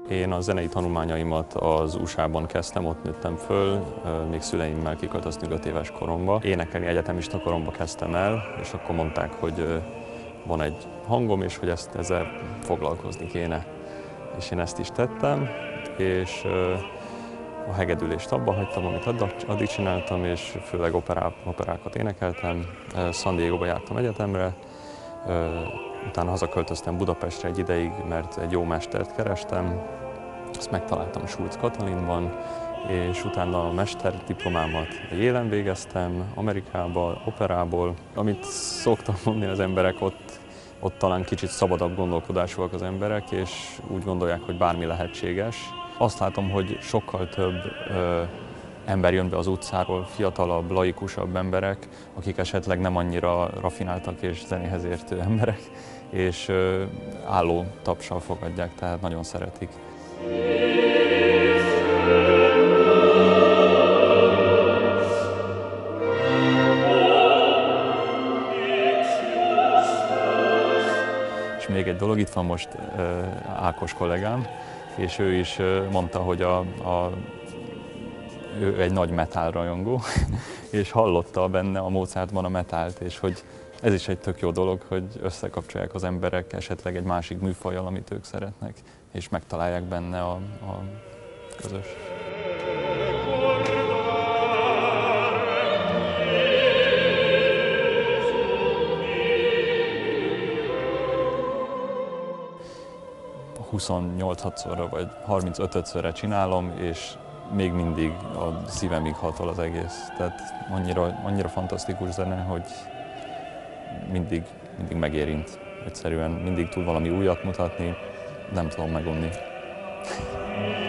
Én a zenei tanulmányaimat az USA-ban kezdtem, ott nőttem föl, még szüleimmel kiköltöztünk 5 éves koromba. Énekelni egyetemista koromba kezdtem el, és akkor mondták, hogy van egy hangom, és hogy ezzel foglalkozni kéne. És én ezt is tettem, és a hegedülést abba hagytam, amit addig csináltam, és főleg operákat énekeltem. San Diego-ba jártam egyetemre, utána hazaköltöztem Budapestre egy ideig, mert egy jó mestert kerestem. Azt megtaláltam Schulz Katalinban, és utána a mesterdiplomámat a Yale-en végeztem, Amerikába, operából. Amit szoktam mondani az emberek, ott talán kicsit szabadabb gondolkodásúak az emberek, és úgy gondolják, hogy bármi lehetséges. Azt látom, hogy sokkal több ember jön be az utcáról, fiatalabb, laikusabb emberek, akik esetleg nem annyira rafináltak és zenéhez értő emberek, és álló tapssal fogadják, tehát nagyon szeretik. És még egy dolog, itt van most Ákos kollégám, és ő is mondta, hogy ő egy nagy metal rajongó, és hallotta benne a Mozartban a metált, és hogy ez is egy tök jó dolog, hogy összekapcsolják az emberek esetleg egy másik műfajjal, amit ők szeretnek, és megtalálják benne a közös. ...28-szorra vagy 35-szörre csinálom, és még mindig a szívemig hatol az egész. Tehát annyira fantasztikus zene, hogy mindig megérint. Egyszerűen mindig tud valami újat mutatni, nem tudom megunni.